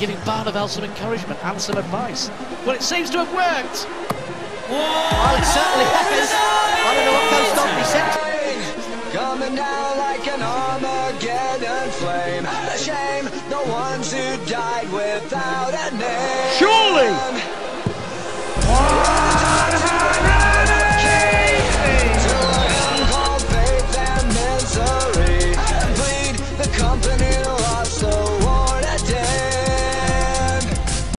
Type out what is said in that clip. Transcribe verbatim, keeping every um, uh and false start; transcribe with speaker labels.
Speaker 1: giving Barneveld some encouragement and some advice. Well, it seems to have worked.
Speaker 2: Well, it certainly has. I don't know what Coach Dombey said.
Speaker 3: Coming down like an Armageddon flame. A shame, the ones who died without a name.
Speaker 4: Surely!